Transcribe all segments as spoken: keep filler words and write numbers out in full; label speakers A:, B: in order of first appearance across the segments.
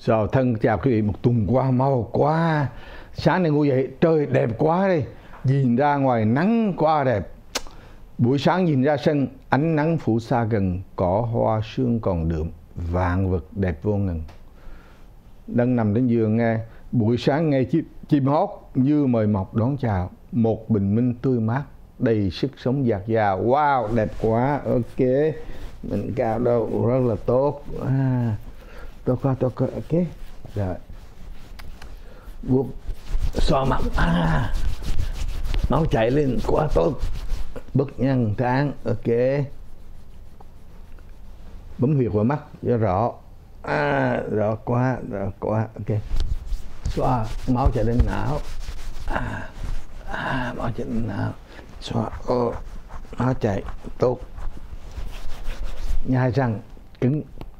A: Rồi thân chào quý vị, một tuần qua mau quá. Sáng nay ngủ dậy trời đẹp quá đi, nhìn ra ngoài nắng quá đẹp. Buổi sáng nhìn ra sân, ánh nắng phủ xa gần, cỏ hoa sương còn đượm, vạn vật đẹp vô ngần. Đang nằm trên giường nghe buổi sáng nghe chim, chim hót như mời mọc đón chào, một bình minh tươi mát đầy sức sống dạt dào. Wow, đẹp quá. Ok, mình cao đâu rất là tốt. À, tốt quá, tốt quá. Ok, rồi vuốt xoa mặt. À, máu chảy lên quá tốt, bức nhân trán. Ok, bấm huyệt vào mắt cho rõ. À, rõ quá, rõ quá. Ok, xoa máu chảy lên não. À, à máu chảy lên não. Xoa, ô, máu chảy tốt. Nhai răng cứng.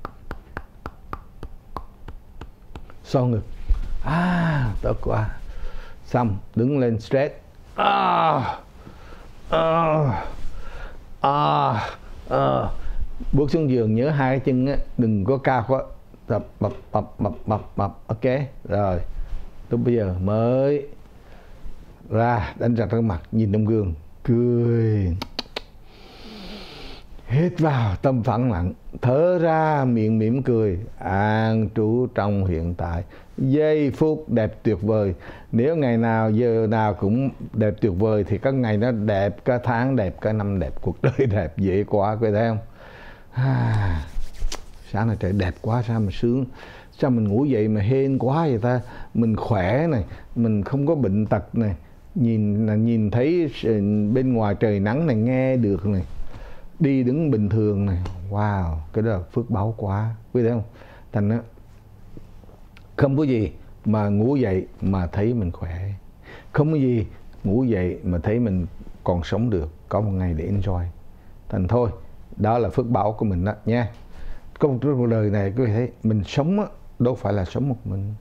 A: Xoa ngực. À, tốt quá. Xong, đứng lên stretch. À, à, à, à. Bước xuống giường nhớ hai cái chân á, đừng có cao quá. Tập bập bập bập bập bập. Ok, rồi. Lúc bây giờ mới ra đánh răng răng mặt, nhìn trong gương, cười. Hít vào tâm phẳng lặng, thở ra miệng mỉm cười, an trú trong hiện tại. Giây phút đẹp tuyệt vời. Nếu ngày nào giờ nào cũng đẹp tuyệt vời thì các ngày nó đẹp, cả tháng đẹp, cả năm đẹp, cuộc đời đẹp, dễ quá, quý thấy không? À, sáng nay trời đẹp quá, sao mà sướng. Sao mình ngủ dậy mà hên quá vậy ta. Mình khỏe này, mình không có bệnh tật này, nhìn nhìn thấy bên ngoài trời nắng này, nghe được này, đi đứng bình thường này. Wow, cái đó là phước báu quá, quý thấy không? Thành đó, không có gì mà ngủ dậy mà thấy mình khỏe, không có gì ngủ dậy mà thấy mình còn sống được, có một ngày để enjoy. Thành thôi, đó là phước báu của mình đó nha. Có một cuộc đời này quý vị thấy, mình sống á, đâu phải là sống một mình.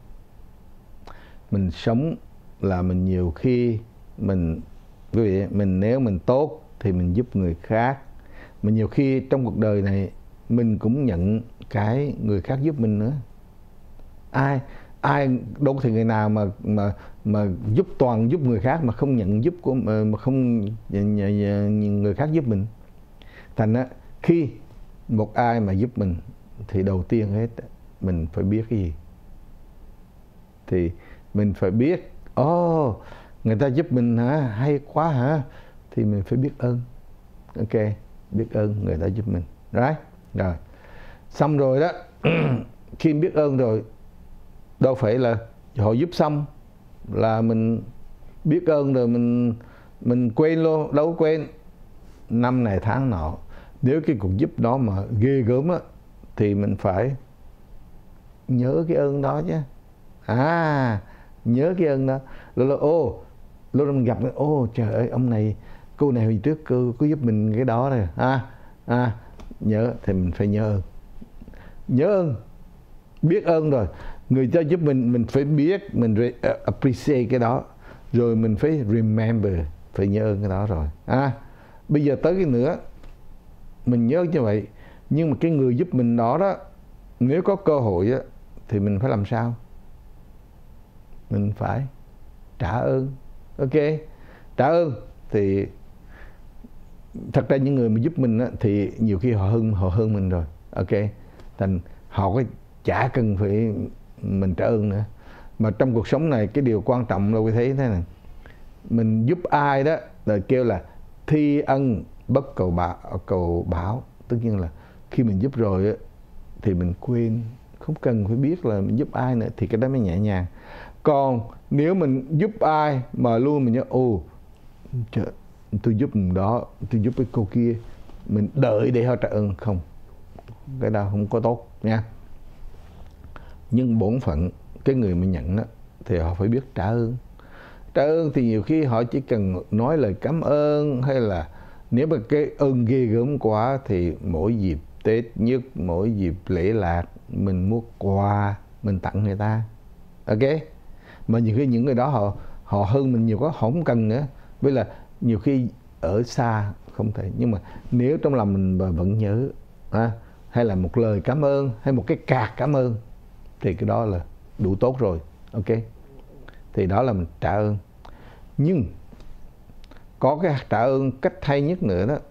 A: Mình sống là mình nhiều khi mình, quý vị, mình nếu mình tốt thì mình giúp người khác. Mà nhiều khi trong cuộc đời này mình cũng nhận cái người khác giúp mình nữa. Ai ai đâu thì người nào mà mà mà giúp toàn giúp người khác mà không nhận giúp của mà không người khác giúp mình. Thành á, khi một ai mà giúp mình thì đầu tiên hết mình phải biết cái gì? Thì mình phải biết, ồ, oh, người ta giúp mình hả, hay quá hả, thì mình phải biết ơn. Ok, biết ơn người ta giúp mình. Right? Rồi, xong rồi đó. Khi biết ơn rồi, đâu phải là họ giúp xong là mình biết ơn rồi mình mình quên luôn, đâu quên. Năm này tháng nọ, nếu cái cuộc giúp đó mà ghê gớm á thì mình phải nhớ cái ơn đó chứ. À, nhớ cái ơn đó. Rồi là ô, lúc đó mình gặp, ô trời ơi, ông này, cô này hồi trước cô có giúp mình cái đó rồi. À, à, nhớ thì mình phải nhớ ơn. Nhớ ơn, biết ơn rồi, người ta giúp mình, mình phải biết, mình appreciate cái đó. Rồi mình phải remember, phải nhớ ơn cái đó rồi. À, bây giờ tới cái nữa, mình nhớ như vậy, nhưng mà cái người giúp mình đó đó, nếu có cơ hội á, thì mình phải làm sao? Mình phải trả ơn. Ok, trả ơn thì thật ra những người mà giúp mình á, thì nhiều khi họ hơn họ hơn mình rồi. Ok, thành họ có chả cần phải mình trả ơn nữa. Mà trong cuộc sống này cái điều quan trọng là quý thấy thế này, mình giúp ai đó là kêu là thi ân bất cầu báo, cầu báo. Tất nhiên là khi mình giúp rồi á, thì mình quên, không cần phải biết là mình giúp ai nữa, thì cái đó mới nhẹ nhàng. Còn nếu mình giúp ai mà luôn mình nhớ, ồ trời, tôi giúp mình đó, tôi giúp cái cô kia, mình đợi để họ trả ơn, không, cái đó không có tốt nha. Nhưng bổn phận cái người mà nhận đó thì họ phải biết trả ơn. Trả ơn thì nhiều khi họ chỉ cần nói lời cảm ơn, hay là nếu mà cái ơn ghê gớm quá thì mỗi dịp Tết nhất, mỗi dịp lễ lạc, mình mua quà mình tặng người ta. Ok, mà nhiều khi những người đó họ họ hơn mình nhiều quá, họ không cần nữa. Với là nhiều khi ở xa không thể, nhưng mà nếu trong lòng mình vẫn nhớ, à, hay là một lời cảm ơn, hay một cái card cảm ơn, thì cái đó là đủ tốt rồi. Ok, thì đó là mình trả ơn. Nhưng có cái trả ơn cách hay nhất nữa đó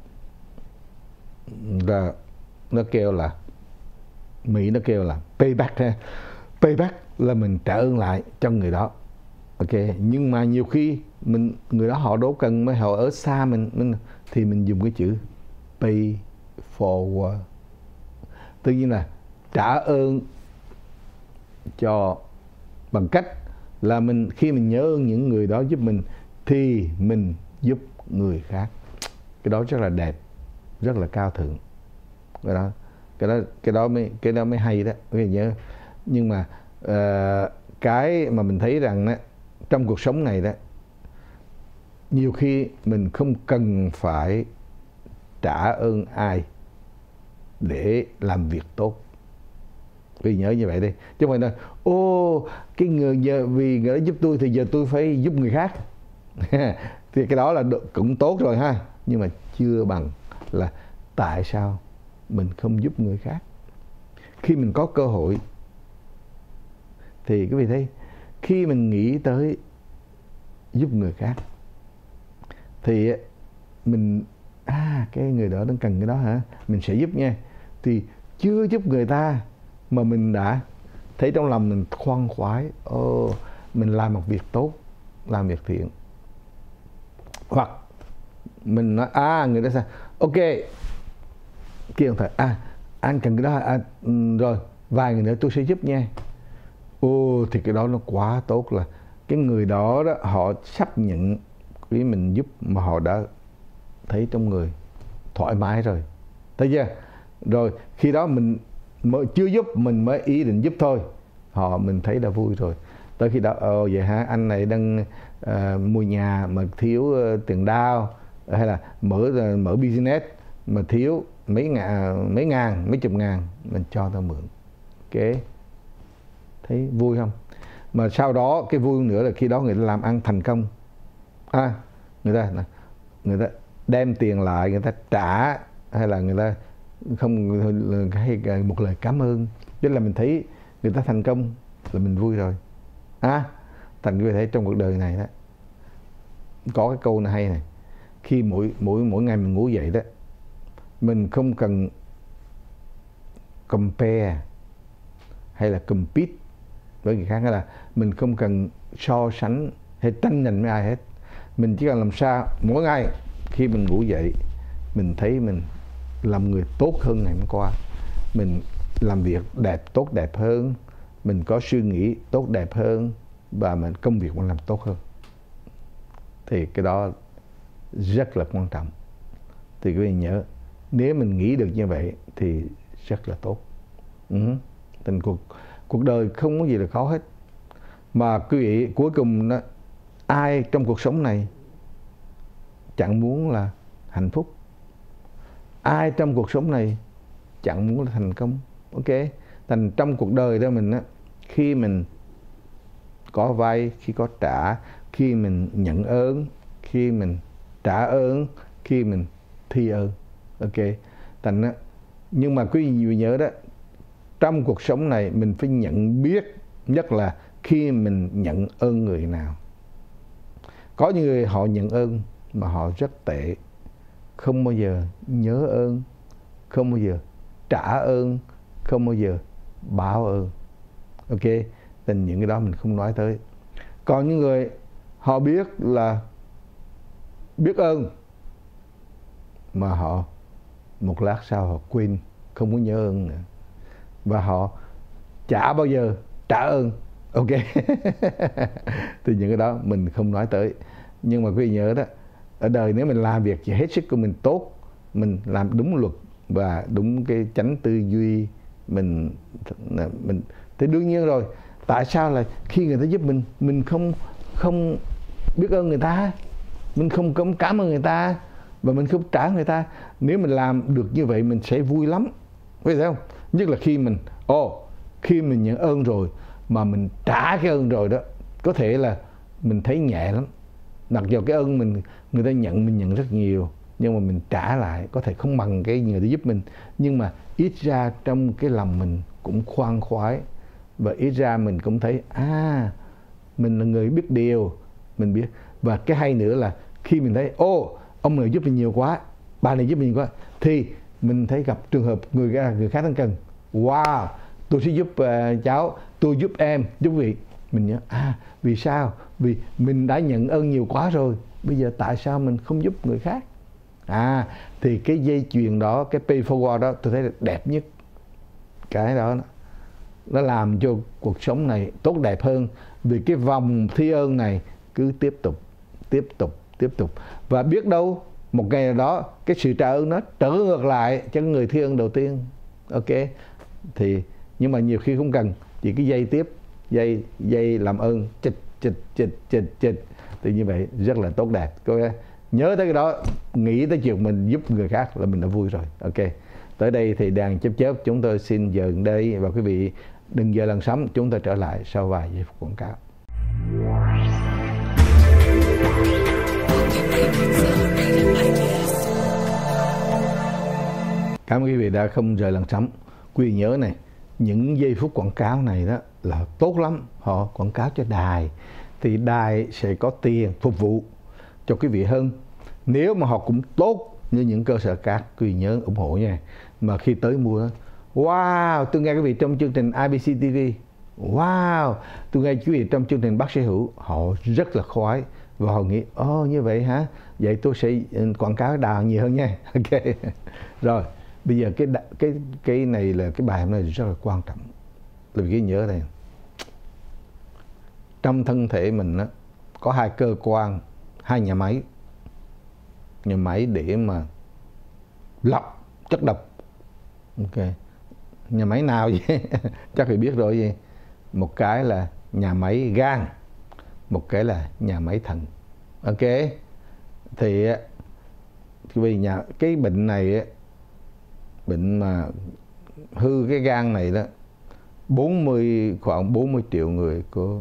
A: là nó kêu là, Mỹ nó kêu là payback ha. Payback là mình trả ơn lại cho người đó. Ok, nhưng mà nhiều khi mình người đó họ đâu cần, mới họ ở xa mình, mình thì mình dùng cái chữ pay forward. Tự nhiên là trả ơn cho bằng cách là mình khi mình nhớ ơn những người đó giúp mình thì mình giúp người khác. Cái đó rất là đẹp, rất là cao thượng. Cái đó cái đó cái đó mới cái đó mới hay đó, quý vị nhớ. Nhưng mà uh, cái mà mình thấy rằng đó, trong cuộc sống này đó, nhiều khi mình không cần phải trả ơn ai để làm việc tốt. Vì nhớ như vậy đi, chứ không phải nói ô cái người giờ vì người đó giúp tôi thì giờ tôi phải giúp người khác. Thì cái đó là cũng tốt rồi ha, nhưng mà chưa bằng là tại sao mình không giúp người khác khi mình có cơ hội. Thì quý vị thấy, khi mình nghĩ tới giúp người khác thì mình à cái người đó đang cần cái đó hả, mình sẽ giúp nha. Thì chưa giúp người ta mà mình đã thấy trong lòng mình khoan khoái, ô mình làm một việc tốt, làm việc thiện. Hoặc mình nói à người ta sao ok kia ông thầy à anh cần cái đó à, rồi vài người nữa tôi sẽ giúp nha. Ô thì cái đó nó quá tốt, là cái người đó đó họ chấp nhận cái mình giúp mà họ đã thấy trong người thoải mái rồi, thấy chưa? Rồi khi đó mình mới chưa giúp, mình mới ý định giúp thôi, họ mình thấy đã vui rồi. Tới khi đó ồ vậy hả, anh này đang uh, mua nhà mà thiếu uh, tiền down, hay là mở uh, mở business mà thiếu mấy ngàn mấy ngàn mấy chục ngàn, mình cho tao mượn. Ok, thấy vui không? Mà sau đó cái vui nữa là khi đó người ta làm ăn thành công, à, người ta người ta đem tiền lại, người ta trả, hay là người ta không hay một lời cảm ơn, tức là mình thấy người ta thành công là mình vui rồi. À, thành quý vị thấy trong cuộc đời này đó có cái câu này hay này, khi mỗi mỗi mỗi ngày mình ngủ dậy đó, mình không cần compare hay là compete với người khác, hay là mình không cần so sánh hay tranh giành với ai hết. Mình chỉ cần làm sao mỗi ngày khi mình ngủ dậy mình thấy mình làm người tốt hơn ngày hôm qua, mình làm việc đẹp tốt đẹp hơn, mình có suy nghĩ tốt đẹp hơn, và mình công việc mình làm tốt hơn, thì cái đó rất là quan trọng. Thì quý vị nhớ, nếu mình nghĩ được như vậy thì rất là tốt. Ừ. Tình cuộc cuộc đời không có gì là khó hết. Mà quý vị cuối cùng đó, ai trong cuộc sống này chẳng muốn là hạnh phúc, ai trong cuộc sống này chẳng muốn là thành công. Ok, thành trong cuộc đời đó mình á, khi mình có vay, khi có trả, khi mình nhận ơn, khi mình trả ơn, khi mình thi ơn. Ok, thành á, nhưng mà quý vị nhớ đó, trong cuộc sống này mình phải nhận biết, nhất là khi mình nhận ơn người nào. Có những người họ nhận ơn mà họ rất tệ, không bao giờ nhớ ơn, không bao giờ trả ơn, không bao giờ báo ơn. Ok, tình những cái đó mình không nói tới. Còn những người họ biết là biết ơn mà họ một lát sau họ quên, không có nhớ ơn nữa, và họ chả bao giờ trả ơn. Ok. Thì những cái đó mình không nói tới. Nhưng mà quý vị nhớ đó, ở đời nếu mình làm việc chỉ hết sức của mình tốt, mình làm đúng luật và đúng cái chánh tư duy, mình mình thì đương nhiên rồi. Tại sao là khi người ta giúp mình, mình không không biết ơn người ta, mình không có cảm ơn người ta, và mình không trả người ta? Nếu mình làm được như vậy mình sẽ vui lắm, biết thấy không? Nhất là khi mình ồ oh, khi mình nhận ơn rồi mà mình trả cái ơn rồi đó, có thể là mình thấy nhẹ lắm. Mặc dù cái ơn mình người ta nhận mình nhận rất nhiều, nhưng mà mình trả lại có thể không bằng cái người ta giúp mình, nhưng mà ít ra trong cái lòng mình cũng khoan khoái và ít ra mình cũng thấy à mình là người biết điều, mình biết. Và cái hay nữa là khi mình thấy ô ông này giúp mình nhiều quá, bà này giúp mình nhiều quá, thì mình thấy gặp trường hợp người người khác đang cần, wow tôi sẽ giúp uh, cháu, tôi giúp em, giúp vị. Mình nhớ à vì sao? Vì mình đã nhận ơn nhiều quá rồi, bây giờ tại sao mình không giúp người khác? À thì cái dây chuyền đó, cái pay forward đó tôi thấy là đẹp nhất. Cái đó nó làm cho cuộc sống này tốt đẹp hơn, vì cái vòng thi ơn này cứ tiếp tục tiếp tục tiếp tục, và biết đâu một ngày nào đó cái sự trả ơn nó trở ngược lại cho người thi ơn đầu tiên. Ok, thì nhưng mà nhiều khi không cần, chỉ cái dây tiếp dây dây làm ơn chịch chịch chịch chịch chịch thì như vậy rất là tốt đẹp. Cô nhớ tới cái đó, nghĩ tới chuyện mình giúp người khác là mình đã vui rồi. Ok, tới đây thì đàn chớp chớp chúng tôi xin dừng đây, và quý vị đừng giờ lăn sóng, chúng ta trở lại sau vài giây phút quảng cáo. Cảm ơn quý vị đã không rời làn sóng. Quý vị nhớ này, những giây phút quảng cáo này đó là tốt lắm, họ quảng cáo cho đài thì đài sẽ có tiền phục vụ cho quý vị hơn. Nếu mà họ cũng tốt như những cơ sở khác, quý vị nhớ ủng hộ nha. Mà khi tới mua, wow, tôi nghe quý vị trong chương trình i bê xê ti vi, wow, tôi nghe quý vị trong chương trình Bác Sĩ Hữu, họ rất là khoái và họ nghĩ, ồ như vậy hả, vậy tôi sẽ quảng cáo đào nhiều hơn nha. Ok, rồi bây giờ cái cái cái này là cái bài hôm nay rất là quan trọng. Quý vị nhớ đây, trong thân thể mình đó, có hai cơ quan, hai nhà máy, nhà máy để mà lọc chất độc. Ok, nhà máy nào vậy? Chắc phải biết rồi gì. Một cái là nhà máy gan, một cái là nhà máy thận. Ok, thì vì nhà cái bệnh này, bệnh mà hư cái gan này đó, bốn mươi khoảng bốn mươi triệu người của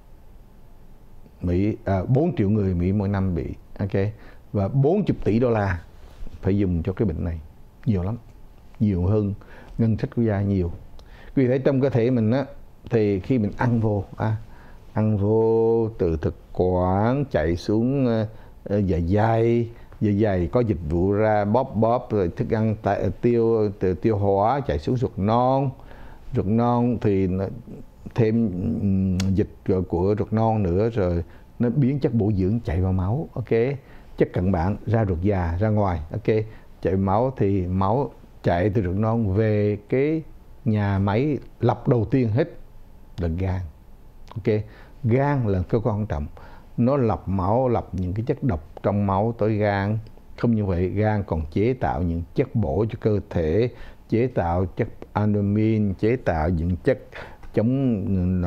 A: Mỹ, à, bốn triệu người Mỹ mỗi năm bị. Ok, và bốn mươi tỷ đô la phải dùng cho cái bệnh này, nhiều lắm, nhiều hơn ngân sách quốc gia nhiều. Vì thế trong cơ thể mình á, thì khi mình ăn vô, à, ăn vô từ thực quản chạy xuống uh, dạ dày, dạ dày có dịch vụ ra bóp bóp, rồi thức ăn tại, tiêu từ tiêu hóa chạy xuống ruột non, ruột non thì nó thêm um, dịch của ruột non nữa, rồi nó biến chất bổ dưỡng chạy vào máu. Ok, chất cặn bã ra ruột già ra ngoài. Ok, chạy máu thì máu chạy từ ruột non về cái nhà máy lọc đầu tiên hết là gan. Ok, gan là cơ quan quan trọng, nó lọc máu, lọc những cái chất độc trong máu tới gan. Không như vậy, gan còn chế tạo những chất bổ cho cơ thể, chế tạo chất albumin, chế tạo những chất chống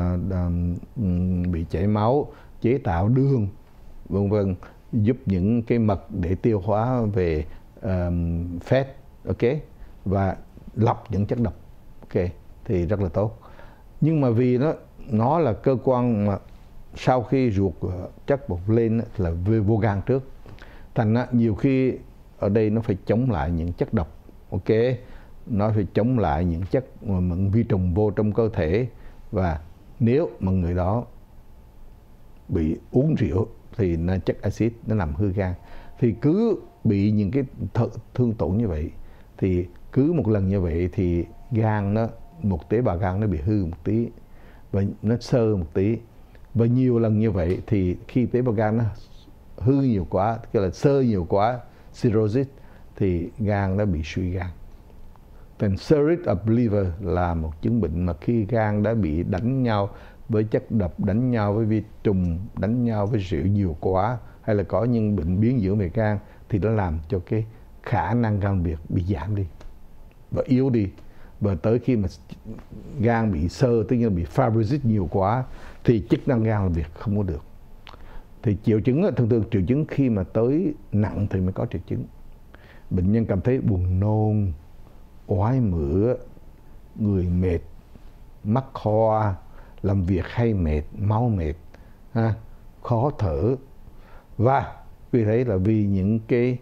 A: uh, bị chảy máu, chế tạo đường, vân vân, giúp những cái mật để tiêu hóa về um, fat. Ok, và lọc những chất độc. Ok, thì rất là tốt. Nhưng mà vì nó nó là cơ quan mà sau khi ruột chất bột lên là vô gan trước, thành ra nhiều khi ở đây nó phải chống lại những chất độc. Ok, nó phải chống lại những chất mà vi trùng vô trong cơ thể. Và nếu mà người đó bị uống rượu thì nó chất axit nó làm hư gan. Thì cứ bị những cái thương tổn như vậy, thì cứ một lần như vậy thì gan nó, một tế bào gan nó bị hư một tí và nó xơ một tí, và nhiều lần như vậy thì khi tế bào gan nó hư nhiều quá, tức là xơ nhiều quá, cirrhosis, thì gan nó bị suy gan. Thành cirrhosis of liver là một chứng bệnh mà khi gan đã bị đánh nhau với chất độc, đánh nhau với vi trùng, đánh nhau với rượu nhiều quá, hay là có những bệnh biến dưỡng về gan, thì nó làm cho cái khả năng gan việc bị giảm đi và yếu đi. Và tới khi mà gan bị xơ, tức là bị fibrosis nhiều quá, thì chức năng gan làm việc không có được. Thì triệu chứng, thường thường triệu chứng khi mà tới nặng thì mới có triệu chứng. Bệnh nhân cảm thấy buồn nôn, oái mửa, người mệt, mắt hoa, làm việc hay mệt, máu mệt, ha, khó thở. Và vì thế là vì những cái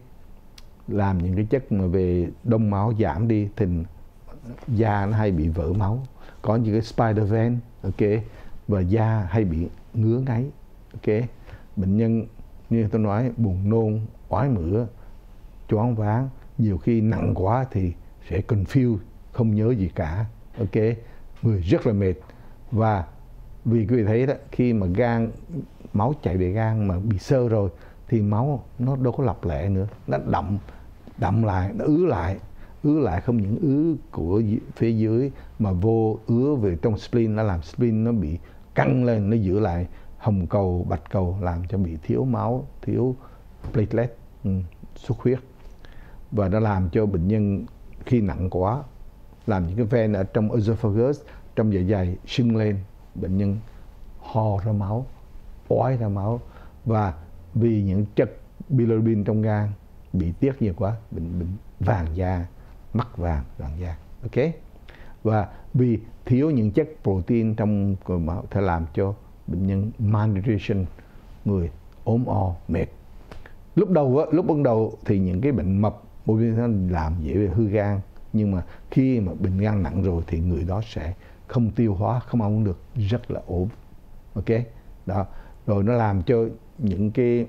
A: làm những cái chất mà về đông máu giảm đi thì da nó hay bị vỡ máu. có những cái spider ven, ok, và da hay bị ngứa ngáy, ok. Bệnh nhân như tôi nói buồn nôn, oái mửa, choáng váng, nhiều khi nặng quá thì sẽ confuse, không nhớ gì cả, ok, người rất là mệt. Và vì quý vị thấy đó, khi mà gan, máu chảy về gan mà bị xơ rồi thì máu nó đâu có lọc lẹ nữa, nó đậm đậm lại, nó ứ lại ứ lại không những ứ của phía dưới mà vô ứa về trong spleen, nó làm spleen nó bị căng lên, nó giữ lại hồng cầu, bạch cầu, làm cho bị thiếu máu, thiếu platelet, ừ, xuất huyết, và nó làm cho bệnh nhân khi nặng quá làm những cái ven ở trong esophagus, trong dạ dày sưng lên, bệnh nhân ho ra máu, ói ra máu, và vì những chất bilirubin trong gan bị tiết nhiều quá, bệnh bệnh vàng da, mắc vàng, vàng da, ok. Và vì thiếu những chất protein trong máu thể làm cho bệnh nhân malnutrition, người ốm o, mệt. Lúc đầu á, lúc ban đầu thì những cái bệnh mập nó làm dễ bị hư gan, nhưng mà khi mà bệnh gan nặng rồi thì người đó sẽ không tiêu hóa, không ăn được, rất là ốm, ok. Đó, rồi nó làm cho những cái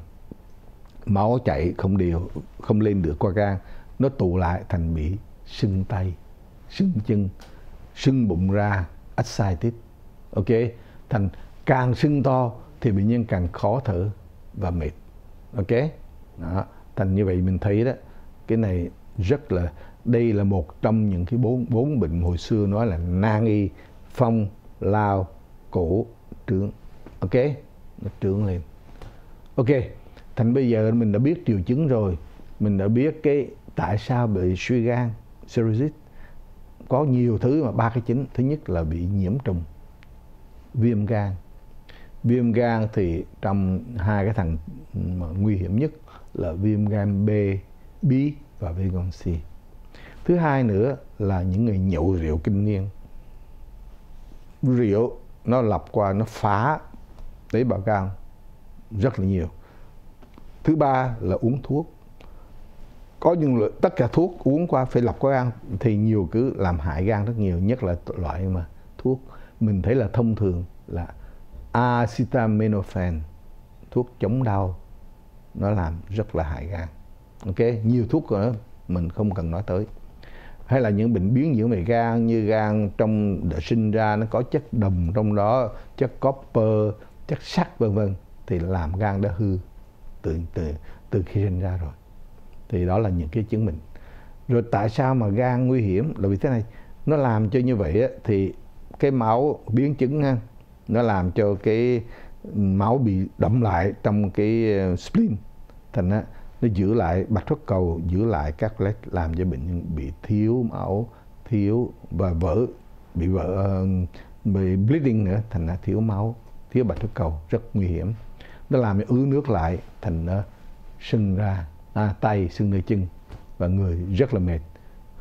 A: máu chảy không đều, không lên được qua gan, nó tụ lại thành bị sưng tay, sưng chân, sưng bụng ra, ascites, ok. Thành càng sưng to thì bệnh nhân càng khó thở và mệt, ok. Đó, thành như vậy mình thấy đó, cái này rất là, đây là một trong những cái bốn bốn bệnh hồi xưa nói là nan y, phong, lao, cổ, trướng, ok, nó trướng lên, ok. Thành bây giờ mình đã biết triệu chứng rồi, mình đã biết cái tại sao bị suy gan, cirrhosis, có nhiều thứ mà ba cái chính. Thứ nhất là bị nhiễm trùng, viêm gan. Viêm gan thì trong hai cái thằng mà nguy hiểm nhất là viêm gan B, bí và viêm gan C. Thứ hai nữa là những người nhậu rượu kinh niên. Rượu nó lọc qua, nó phá tế bào gan rất là nhiều. Thứ ba là uống thuốc. Có những loại, tất cả thuốc uống qua phải lọc qua gan thì nhiều cứ làm hại gan rất nhiều, nhất là loại mà thuốc mình thấy là thông thường là acetaminophen, thuốc chống đau, nó làm rất là hại gan, ok. Nhiều thuốc nữa mình không cần nói tới. Hay là những bệnh biến dưỡng về gan, như gan trong đợt sinh ra nó có chất đồng trong đó, chất copper, chất sắt vân vân, thì làm gan đã hư từ từ từ khi sinh ra rồi. Thì đó là những cái chứng bệnh. Rồi tại sao mà gan nguy hiểm là vì thế này, nó làm cho như vậy á, thì cái máu biến chứng ha, nó làm cho cái máu bị đậm lại trong cái spleen, thành á nó giữ lại bạch thất cầu, giữ lại các platelet, làm cho bệnh nhân bị thiếu máu, thiếu và vỡ, bị vỡ, bị bleeding nữa, thành ra thiếu máu, thiếu bạch thất cầu, rất nguy hiểm. Nó làm cho ứ nước lại, thành nó sưng ra à, tay, sưng nơi chân, và người rất là mệt.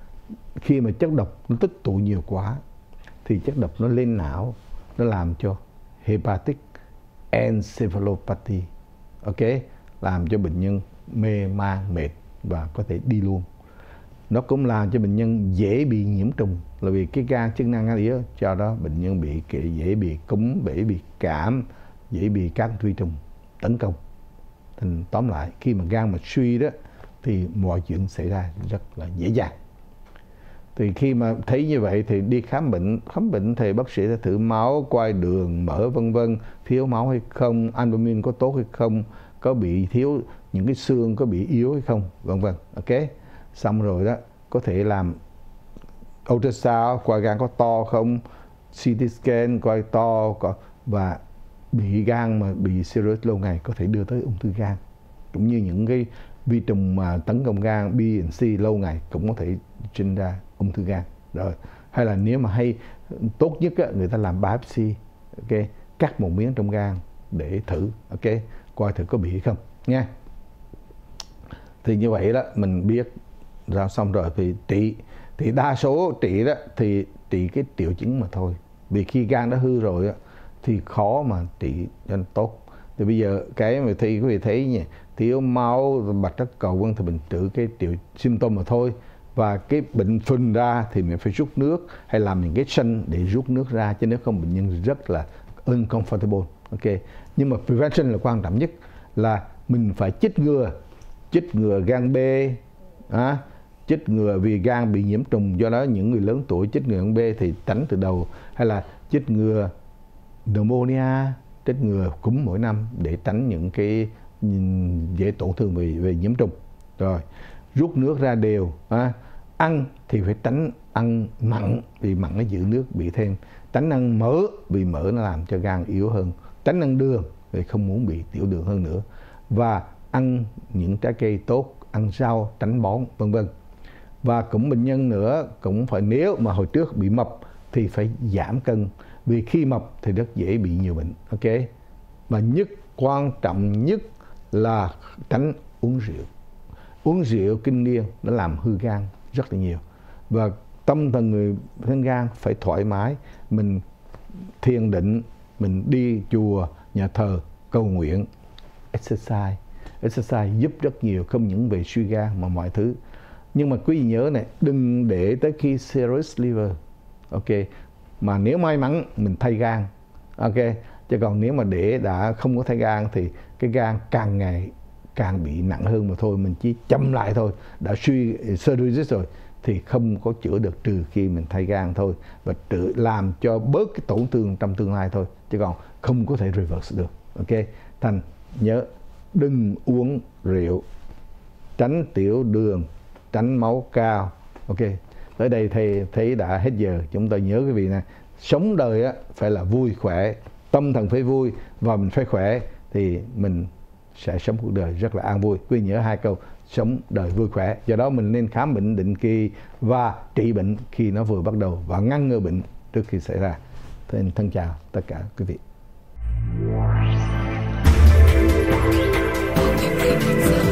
A: Khi mà chất độc nó tích tụ nhiều quá thì chất độc nó lên não, nó làm cho hepatic encephalopathy, ok, làm cho bệnh nhân mê man, mệt và có thể đi luôn. Nó cũng làm cho bệnh nhân dễ bị nhiễm trùng, là vì cái gan chức năng gan yếu, cho đó bệnh nhân bị dễ bị cúm, dễ bị cảm, dễ bị các vi trùng tấn công. Thành tóm lại, khi mà gan mà suy đó thì mọi chuyện xảy ra rất là dễ dàng. Thì khi mà thấy như vậy thì đi khám bệnh, khám bệnh thì bác sĩ sẽ thử máu, quay đường, mỡ vân vân, thiếu máu hay không, albumin có tốt hay không, có bị thiếu những cái xương có bị yếu hay không, vân vân, ok. Xong rồi đó, có thể làm ultrasound coi gan có to không, xê tê scan coi to, và bị gan mà bị cirrhosis lâu ngày có thể đưa tới ung thư gan, cũng như những cái vi trùng mà tấn công gan B and C lâu ngày cũng có thể sinh ra ung thư gan. Rồi, hay là nếu mà hay tốt nhất á, người ta làm biopsy, ok, cắt một miếng trong gan để thử, ok, coi thử có bị hay không nha. Thì như vậy đó mình biết ra xong rồi thì trị, thì đa số trị đó thì trị cái triệu chứng mà thôi, vì khi gan đã hư rồi á thì khó mà trị cho tốt. Thì bây giờ cái mà thì quý vị thấy nhỉ, thiếu máu, bạch thất cầu vân, thì mình trừ cái triệu symptom mà thôi. và cái bệnh phình ra thì mình phải rút nước hay làm những cái sân để rút nước ra, chứ nếu không bệnh nhân rất là uncomfortable. Ok, nhưng mà prevention là quan trọng nhất, là mình phải chích ngừa, chích ngừa gan B, à, chích ngừa vì gan bị nhiễm trùng, do đó những người lớn tuổi chích ngừa gan B thì tránh từ đầu, hay là chích ngừa pneumonia, chích ngừa cúm mỗi năm để tránh những cái dễ tổn thương về, về nhiễm trùng. Rồi rút nước ra đều, à, ăn thì phải tránh ăn mặn vì mặn nó giữ nước bị thêm, tránh ăn mỡ vì mỡ nó làm cho gan yếu hơn, tránh ăn đường vì không muốn bị tiểu đường hơn nữa, và ăn những trái cây tốt, ăn rau, tránh bón, vân vân. Và cũng bệnh nhân nữa cũng phải, nếu mà hồi trước bị mập thì phải giảm cân, vì khi mập thì rất dễ bị nhiều bệnh. Ok, và nhất quan trọng nhất là tránh uống rượu. Uống rượu kinh niên nó làm hư gan rất là nhiều, và tâm thần người thân gan phải thoải mái, mình thiền định, mình đi chùa, nhà thờ, cầu nguyện, exercise. Exercise giúp rất nhiều, không những về suy gan mà mọi thứ. Nhưng mà quý vị nhớ này, đừng để tới khi cirrhosis liver. Ok, mà nếu may mắn mình thay gan. Ok, chứ còn nếu mà để đã không có thay gan thì cái gan càng ngày càng bị nặng hơn mà thôi, mình chỉ chậm lại thôi, đã suy cirrhosis rồi thì không có chữa được trừ khi mình thay gan thôi, và tự làm cho bớt cái tổn thương trong tương lai thôi, chứ còn không có thể reverse được. Ok, thành nhớ đừng uống rượu, tránh tiểu đường, tránh máu cao. Ok, tới đây thầy thấy đã hết giờ. Chúng ta nhớ cái vị này, sống đời á phải là vui khỏe, tâm thần phải vui và mình phải khỏe thì mình sẽ sống cuộc đời rất là an vui. Quý nhớ hai câu sống đời vui khỏe. Do đó mình nên khám bệnh định kỳ và trị bệnh khi nó vừa bắt đầu, và ngăn ngừa bệnh trước khi xảy ra. Thân, thân chào tất cả quý vị.